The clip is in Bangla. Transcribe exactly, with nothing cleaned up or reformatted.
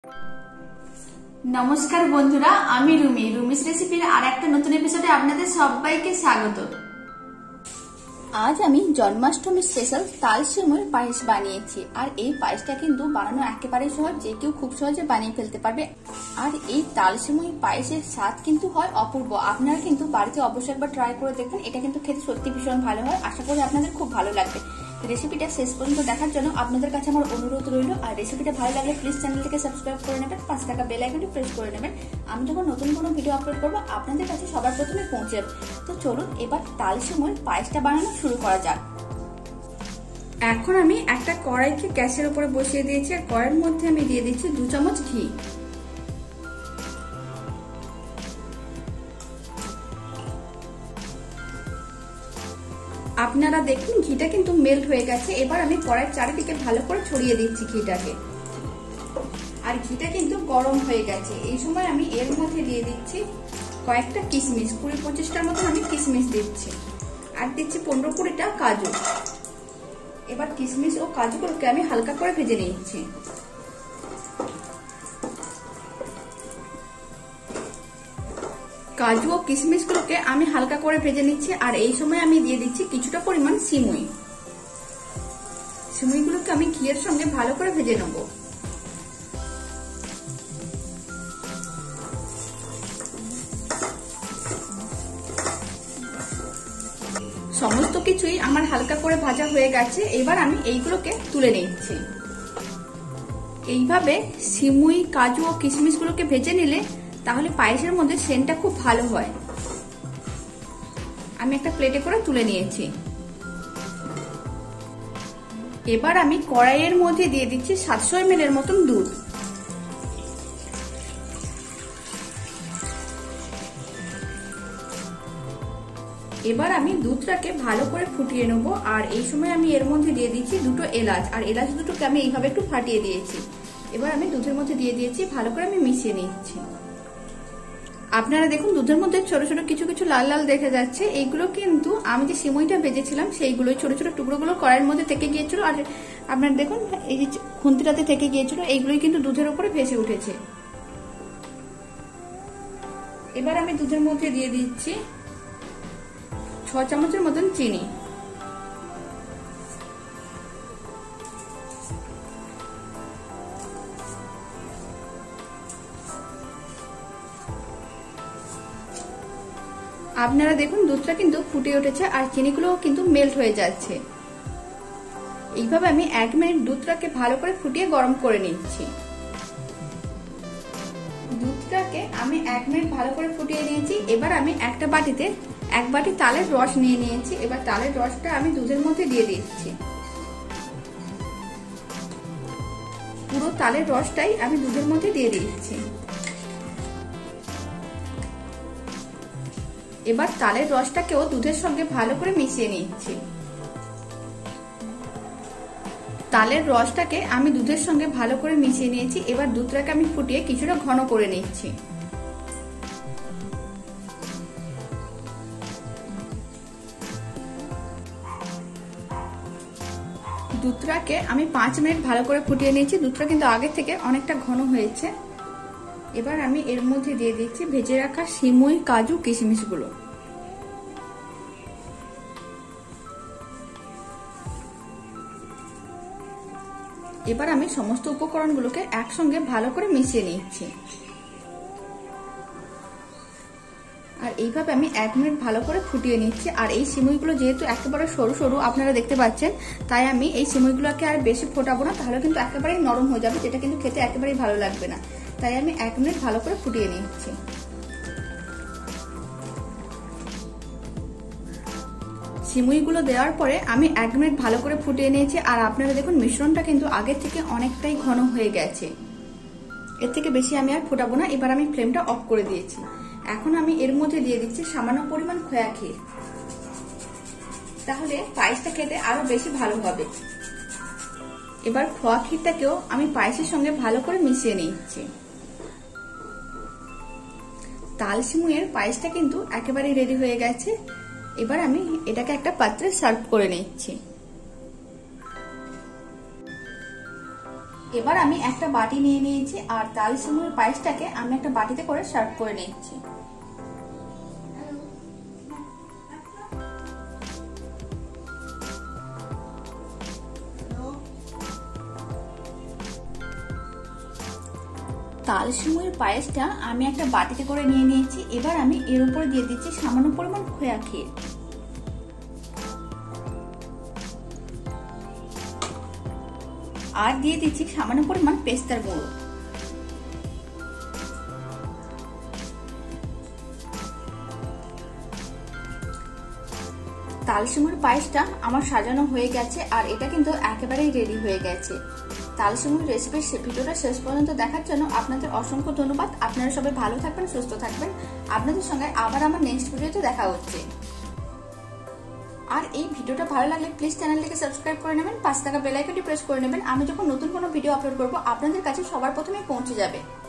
নমস্কার বন্ধুরা, আমি রুমি রুমিস রেসিপির আর একটা নতুন এপিসোডে আপনাদের সবাইকে স্বাগত। আজ আমি জন্মাষ্টমী স্পেশাল তাল সিমুইয়ের পায়েস বানিয়েছি। আর এই পায়েসটা কিন্তু বানানো একেবারে সহজ, যে কেউ খুব সহজে বানিয়ে ফেলতে পারবে। আর এই তাল সিমুই পায়েসের স্বাদ কিন্তু হয় অপূর্ব। আপনারা কিন্তু বাড়িতে অবশ্যই একবার ট্রাই করে দেখবেন, এটা কিন্তু খেতে সত্যি ভীষণ ভালো হয়। আশা করি আপনাদের খুব ভালো লাগবে। রেসিপিটা শেষ পর্যন্ত দেখার জন্য আপনাদের কাছে আমার অনুরোধ রইল। আর রেসিপিটা ভালো লাগলে প্লিজ চ্যানেলটিকে সাবস্ক্রাইব করে নেবেন, পাঁচ টাকা বেল আইকনটি প্রেস করে নেবেন। আমি যখন নতুন কোনো ভিডিও আপলোড করবো আপনাদের কাছে সবার প্রথমে পৌঁছে যাবে। তো চলুন এবার তাল সিমুইয়ের পায়েসটা বানানো শুরু করা যাক। এখন আমি একটা কড়াইকে গ্যাসের উপরে বসিয়ে দিয়েছি, আর কড়াইয়ের মধ্যে আমি দিয়ে দিচ্ছি দু চামচ ঘি। আপনারা দেখুন ঘিটা কিন্তু মেল্ট হয়ে গেছে। এবার আমি কড়াইয়ের চারিদিকে ভালো করে ছড়িয়ে দিচ্ছি ঘিটাকে। আর ঘিটা কিন্তু গরম হয়ে গেছে। এই সময় আমি এর মধ্যে দিয়ে দিচ্ছি কয়েকটা কিশমিশ, কুড়ি পঁচিশটার মতন আমি কিশমিশ দিচ্ছি। আর দিচ্ছি পনেরো কুড়িটা কাজু। এবার কিশমিশ ও কাজুগুলোকে আমি হালকা করে ভেজে নিচ্ছি। কাজু ও কিশমিশ গুলোকে আমি হালকা করে ভেজে নিচ্ছি। আর এই সময় আমি দিয়ে দিচ্ছি কিছুটা পরিমাণ সিমুই। সিমুই গুলোকে আমি ঘিয়ের সঙ্গে ভালো করে ভেজে নেব। সমস্ত কিছুই আমার হালকা করে ভাজা হয়ে গেছে। এবার আমি এইগুলোকে তুলে নিচ্ছি। এইভাবে সিমুই, কাজু ও কিশমিশ গুলোকে ভেজে নিলে তাহলে পায়েসের মধ্যে সেন্টটা খুব ভালো হয়। আমি একটা প্লেটে করে তুলে নিয়েছি। এবার আমি কড়াইয়ের মধ্যে দিয়ে দিচ্ছি সাতশো এম এল এর মতন দুধ। এবার আমি দুধটাকে ভালো করে ফুটিয়ে নেব। আর এই সময় আমি এর মধ্যে দিয়ে দিচ্ছি দুটো এলাচ। আর এলাচ দুটোকে আমি এইভাবে একটু ফাটিয়ে দিয়েছি। এবার আমি দুধের মধ্যে দিয়ে দিয়েছি, ভালো করে আমি মিশিয়ে নিচ্ছি। আপনারা দেখুন দুধের মধ্যে ছোট ছোট কিছু কিছু লাল লাল দেখা যাচ্ছে। এইগুলো কিন্তু আমি যে সিমুইটা ভেজেছিলাম সেইগুলোই ছোট ছোট টুকরোগুলো কড়াইয়ের মধ্যে থেকে গিয়েছিল। আর আপনারা দেখুন এই যে খুন্তিটাতে থেকে গিয়েছিল, এইগুলোই কিন্তু দুধের উপরে ভেসে উঠেছে। এবার আমি দুধের মধ্যে দিয়ে দিচ্ছি ছ চামচের মতন চিনি। আপনারা দেখুন দুধটা কিন্তু ফুটে উঠেছে আর চিনিগুলোও কিন্তু মেল্ট হয়ে যাচ্ছে। এইভাবে আমি এক মিনিট দুধটাকে ভালো করে ফুটিয়ে গরম করে নিচ্ছি। দুধটাকে আমি এক মিনিট ভালো করে ফুটিয়ে নিয়েছি। এবার আমি একটা বাটিতে এক বাটি তালের রস নিয়ে নিয়েছি। এবার তালের রসটা আমি দুধের মধ্যে দিয়ে দিচ্ছি। পুরো তালের রসটাই আমি দুধের মধ্যে দিয়ে দিচ্ছি। এবার তালের রসটাকেও দুধের সঙ্গে ভালো করে মিশিয়ে নিচ্ছি। তালের রসটাকে আমি দুধের সঙ্গে ভালো করে মিশিয়ে নিয়েছি। এবার দুধটাকে আমি ফুটিয়ে কিছুটা ঘন করে নিচ্ছি। দুধটাকে আমি পাঁচ মিনিট ভালো করে ফুটিয়ে নিয়েছি। দুধটা কিন্তু আগে থেকে অনেকটা ঘন হয়েছে। এবার আমি এর মধ্যে দিয়ে দিচ্ছি ভেজে রাখা সিমুই, কাজু, কিশমিশ গুলো। এবার আমি সমস্ত উপকরণগুলোকে একসঙ্গে ভালো করে মিশিয়ে নিচ্ছি। আর এইভাবে আমি এক মিনিট ভালো করে ফুটিয়ে নিচ্ছি। আর এই সিমুইগুলো যেহেতু একেবারে সরু সরু আপনারা দেখতে পাচ্ছেন, তাই আমি এই সিমুইগুলোকে আর বেশি ফোটাবো না, তাহলে কিন্তু একেবারেই নরম হয়ে যাবে, যেটা কিন্তু খেতে একেবারেই ভালো লাগবে না। তাই আমি এক মিনিট ভালো করে ফুটিয়ে নিচ্ছি। সিমুইগুলো দেওয়ার পরে আমি এক মিনিট ভালো করে ফুটিয়ে নিয়েছি। আর আপনারা দেখুন মিশ্রণটা কিন্তু আগের থেকে অনেকটাই ঘন হয়ে গেছে। এর থেকে বেশি আমি আর ফোটাবো না। এবার আমি ফ্লেমটা অফ করে দিয়েছি। এখন আমি এর মধ্যে দিয়ে দিচ্ছি সামান্য পরিমাণ খোয়া ক্ষীর। তাহলে পায়েসটা খেতে আরো বেশি ভালো হবে। এবার খোয়া ক্ষীরটাকেও আমি পায়েসের সঙ্গে ভালো করে মিশিয়ে নিচ্ছি। তাল সিমুইয়ের পায়েসটা কিন্তু একেবারেই রেডি হয়ে গেছে। এবার আমি এটাকে একটা পাত্রে সার্ভ করে নিচ্ছি। এবার আমি একটা বাটি নিয়ে নিয়েছি আর তাল সিমুইয়ের পায়েসটাকে আমি একটা বাটিতে করে সার্ভ করে নিচ্ছি। তাল সিমুইয়ের পায়েসটা আমি একটা বাটিতে করে নিয়ে নিয়েছি। এবার আমি এর উপরে দিয়ে দিচ্ছি সামান্য পরিমাণ খোয়া ক্ষীর। আর দিয়ে দিচ্ছি সামান্য পরিমাণ পেস্তার গুঁড়ো। তাল সিমুইয়ের পায়েসটা আমার সাজানো হয়ে গেছে আর এটা কিন্তু একেবারেই রেডি হয়ে গেছে। তাল সিমুইয়ের রেসিপির ভিডিওটা শেষ পর্যন্ত দেখার জন্য আপনাদের অসংখ্য ধন্যবাদ। আপনারা সবাই ভালো থাকবেন, সুস্থ থাকবেন। আপনাদের সঙ্গে আবার আমার নেক্সট ভিডিওতে দেখা হচ্ছে। আর এই ভিডিওটা ভালো লাগলে প্লিজ চ্যানেলটিকে সাবস্ক্রাইব করে নেবেন, পাশে থাকা বেল আইকনটি প্রেস করে নেবেন। আমি যখন নতুন কোনো ভিডিও আপলোড করব আপনাদের কাছে সবার প্রথমে পৌঁছে যাবে।